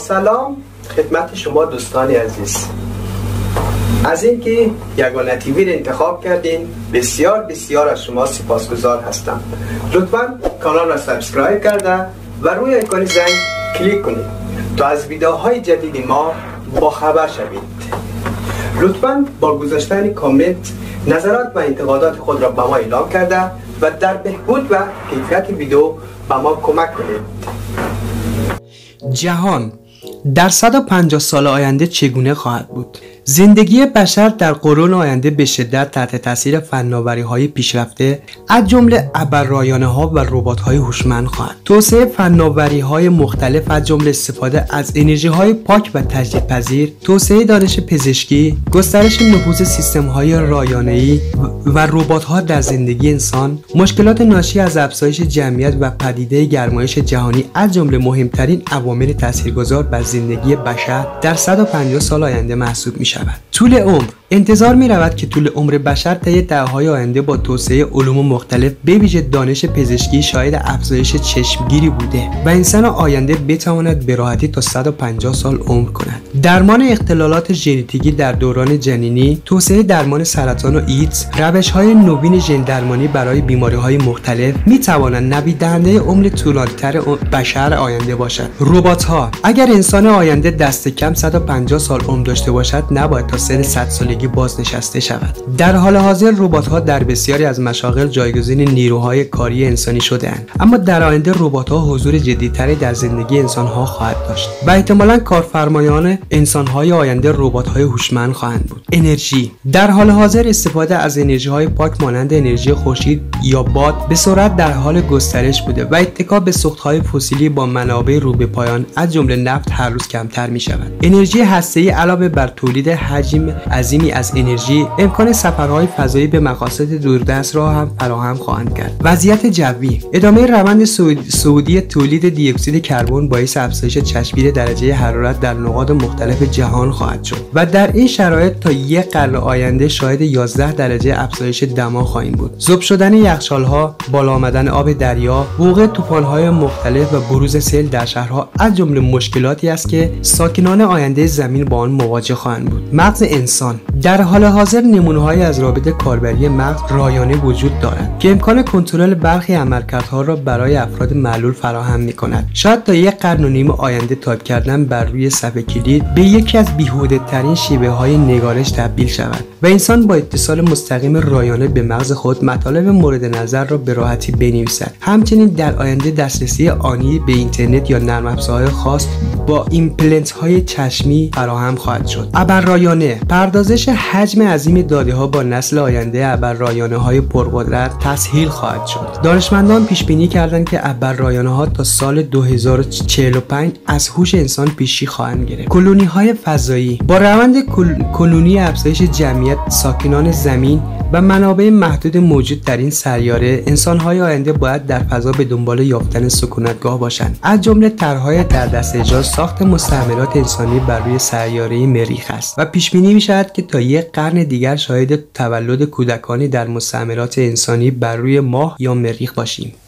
با سلام خدمت شما دوستان عزیز. از اینکه یگانه تیوی را انتخاب کردین بسیار بسیار از شما سپاسگزار هستم. لطفاً کانال را سابسکرایب کرده و روی آیکون زنگ کلیک کنید تا از ویدیوهای جدید ما با خبر شوید. لطفاً با گذاشتن کامنت نظرات و انتقادات خود را به ما اعلام کرده و در بهبود و کیفیت ویدیو به ما کمک کنید. جهان در 150 سال آینده چگونه خواهد بود؟ زندگی بشر در قرون آینده به شدت تحت تاثیر فناوری‌های پیشرفته از جمله ابررایانه‌ها و ربات‌های هوشمند خواهد. توسعه فناوری‌های مختلف از جمله استفاده از انرژی‌های پاک و تجدیدپذیر، توسعه دانش پزشکی، گسترش نفوذ سیستم‌های رایانه‌ای و ربات‌ها در زندگی انسان، مشکلات ناشی از افزایش جمعیت و پدیده گرمایش جهانی از جمله مهمترین عوامل تاثیرگذار بر زندگی بشر در 150 سال آینده محسوب می‌شود. طول عمر انتظار می رود که طول عمر بشر طی دهه‌های آینده با توسعه علوم مختلف به ویژه دانش پزشکی شاهد افزایش چشمگیری بوده و انسان آینده بتواند به راحتی تا 150 سال عمر کند. درمان اختلالات ژنتیکی در دوران جنینی، توسعه درمان سرطان و ایدز، روش‌های نوین ژن درمانی برای بیماری‌های مختلف می توانند نویددهنده عمر طولانی‌تر بشر آینده باشند. ربات‌ها اگر انسان آینده دست کم 150 سال عمر داشته باشد نباید تا سن 100 سالگی بازنشسته شود. در حال حاضر ربات‌ها در بسیاری از مشاغل جایگزین نیروهای کاری انسانی شده‌اند، اما در آینده ربات‌ها حضور جدی‌تری در زندگی انسان‌ها خواهد داشت و احتمالاً کارفرمایان انسان‌های آینده ربات‌های هوشمند خواهند بود. انرژی در حال حاضر استفاده از انرژی‌های پاک مانند انرژی خورشید یا باد به سرعت در حال گسترش بوده و اتکا به سوخت‌های فسیلی با منابع رو به پایان از جمله نفت هر روز کمتر می‌شود. انرژی هسته‌ای علاوه بر تولید حجم عظیمی از انرژی امکان سفرهای فضایی به مقاصد دوردست را هم فراهم خواهند کرد. وضعیت جوی ادامه روند صعودی تولید دی اکسید کربن باعث افزایش چشمگیر درجه حرارت در نقاط مختلف جهان خواهد شد و در این شرایط تا یک قرن آینده شاهد 11 درجه افزایش دما خواهیم بود. ذوب شدن یخچال‌ها، بالا آمدن آب دریا، وقوع طوفان‌های مختلف و بروز سیل در شهرها از جمله مشکلاتی است که ساکنان آینده زمین با آن مواجه خواهند بود. مغز انسان در حال حاضر نمونه‌هایی از رابطه کاربری مغز رایانه وجود دارد که امکان کنترل برخی عملکردها را برای افراد معلول فراهم می‌کند. شاید تا یک قرن و نیم آینده تایپ کردن بر روی صفحه کلید به یکی از بیهوده‌ترین شیوه‌های نگارش تبدیل شود و انسان با اتصال مستقیم رایانه به مغز خود مطالب مورد نظر را به راحتی بنویسد. همچنین در آینده دسترسی آنی به اینترنت یا نرم افزارهای خاص با ایمپلنت‌های چشمی فراهم خواهد شد. ابررایانه پردازش حجم عظیم داده‌ها با نسل آینده ابررایانه‌های پرقدرت تسهیل خواهد شد. دانشمندان پیش بینی کردند که ابررایانه‌ها تا سال 2045 از هوش انسان پیشی خواهند گرفت. کلونی‌های فضایی با روند کلونی افزایش جمعیت ساکنان زمین و منابع محدود موجود در این سیاره، انسان‌های آینده باید در فضا به دنبال یافتن سکونتگاه باشند. از جمله طرح‌های در دست اجرا ساخت مستعمرات انسانی بر روی سیاره مریخ است و پیش بینی می‌شود که تا یک قرن دیگر شاهد تولد کودکانی در مستعمرات انسانی بر روی ماه یا مریخ باشیم.